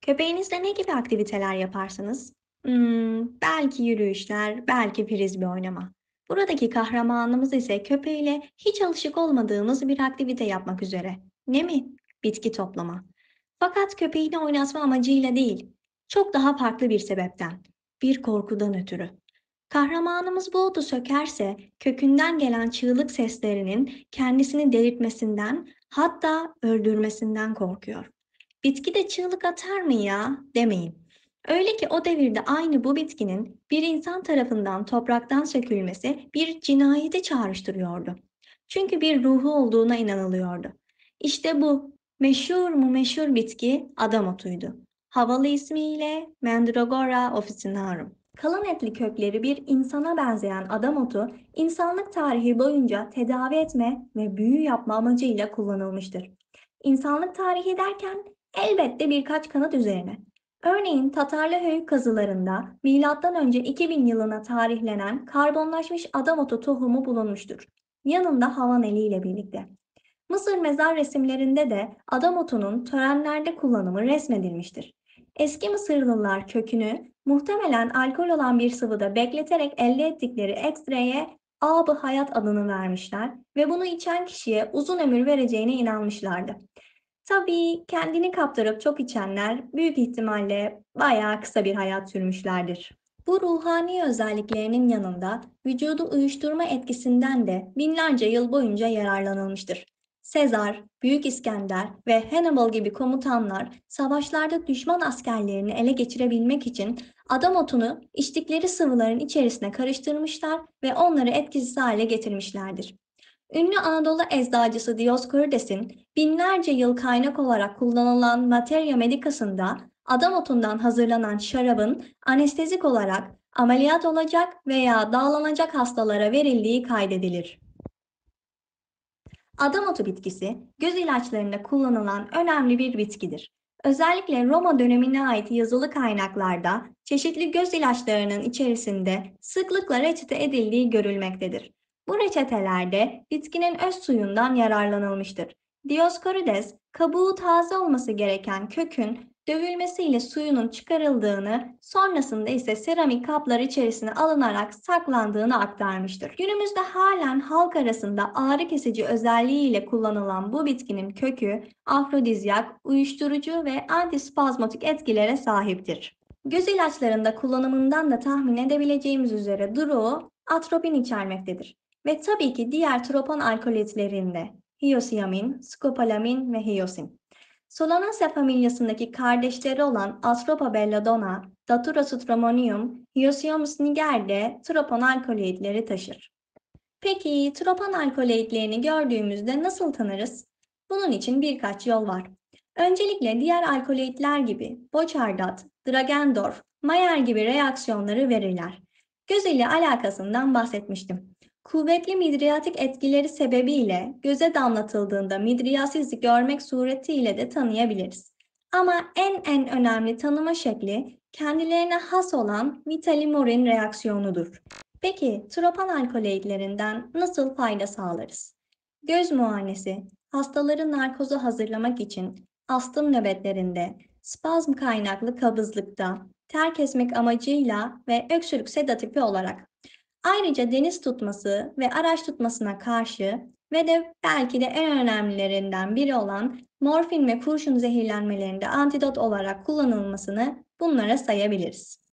Köpeğinizle ne gibi aktiviteler yaparsınız? Belki yürüyüşler, belki frisbee oynama. Buradaki kahramanımız ise köpeğiyle hiç alışık olmadığımız bir aktivite yapmak üzere. Ne mi? Bitki toplama. Fakat köpeğini oynatma amacıyla değil, çok daha farklı bir sebepten, bir korkudan ötürü. Kahramanımız bu otu sökerse kökünden gelen çığlık seslerinin kendisini delirtmesinden, hatta öldürmesinden korkuyor. "Bitki de çığlık atar mı ya?" demeyin. Öyle ki o devirde aynı bu bitkinin bir insan tarafından topraktan sökülmesi bir cinayeti çağrıştırıyordu. Çünkü bir ruhu olduğuna inanılıyordu. İşte bu meşhur mu meşhur bitki adam otuydu. Havalı ismiyle Mandragora officinarum. Kalın etli kökleri bir insana benzeyen adam otu, insanlık tarihi boyunca tedavi etme ve büyü yapma amacıyla kullanılmıştır. İnsanlık tarihi derken elbette birkaç kanıt üzerine. Örneğin Tatarlı Höyük kazılarında M.Ö. 2000 yılına tarihlenen karbonlaşmış adam otu tohumu bulunmuştur. Yanında havan eliyle birlikte. Mısır mezar resimlerinde de adam otunun törenlerde kullanımı resmedilmiştir. Eski Mısırlılar kökünü muhtemelen alkol olan bir sıvıda bekleterek elde ettikleri ekstreye ab hayat adını vermişler ve bunu içen kişiye uzun ömür vereceğine inanmışlardı. Tabii kendini kaptırıp çok içenler büyük ihtimalle bayağı kısa bir hayat sürmüşlerdir. Bu ruhani özelliklerinin yanında vücudu uyuşturma etkisinden de binlerce yıl boyunca yararlanılmıştır. Sezar, Büyük İskender ve Hannibal gibi komutanlar savaşlarda düşman askerlerini ele geçirebilmek için adam otunu içtikleri sıvıların içerisine karıştırmışlar ve onları etkisiz hale getirmişlerdir. Ünlü Anadolu eczacısı Dioscorides'in binlerce yıl kaynak olarak kullanılan Materia Medicas'ında adam otundan hazırlanan şarabın anestezik olarak ameliyat olacak veya dağlanacak hastalara verildiği kaydedilir. Adamotu bitkisi, göz ilaçlarında kullanılan önemli bir bitkidir. Özellikle Roma dönemine ait yazılı kaynaklarda çeşitli göz ilaçlarının içerisinde sıklıkla reçete edildiği görülmektedir. Bu reçetelerde bitkinin öz suyundan yararlanılmıştır. Dioscorides, kabuğu taze olması gereken kökün dövülmesiyle suyunun çıkarıldığını, sonrasında ise seramik kaplar içerisine alınarak saklandığını aktarmıştır. Günümüzde halen halk arasında ağrı kesici özelliğiyle kullanılan bu bitkinin kökü afrodizyak, uyuşturucu ve antispazmatik etkilere sahiptir. Göz ilaçlarında kullanımından da tahmin edebileceğimiz üzere duruğu atropin içermektedir. Ve tabii ki diğer tropon alkaloidlerinde hiyosiamin, skopolamin ve hiyosin. Solanaceae familyasındaki kardeşleri olan Atropa belladonna, Datura stramonium, Hyoscyamus niger de tropon alkaloidleri taşır. Peki tropon alkaloidlerini gördüğümüzde nasıl tanırız? Bunun için birkaç yol var. Öncelikle diğer alkaloidler gibi Bochardat, Dragendorf, Mayer gibi reaksiyonları verirler. Göz ile alakasından bahsetmiştim. Kuvvetli midriatik etkileri sebebiyle göze damlatıldığında midriasisi görmek suretiyle de tanıyabiliriz. Ama en önemli tanıma şekli kendilerine has olan Vitali-Morin reaksiyonudur. Peki, tropan alkaloidlerinden nasıl fayda sağlarız? Göz muayenesi, hastaları narkoza hazırlamak için astım nöbetlerinde, spazm kaynaklı kabızlıkta, ter kesmek amacıyla ve öksürük sedatifi olarak. Ayrıca deniz tutması ve araç tutmasına karşı ve de belki de en önemlilerinden biri olan morfin ve kurşun zehirlenmelerinde antidot olarak kullanılmasını bunlara sayabiliriz.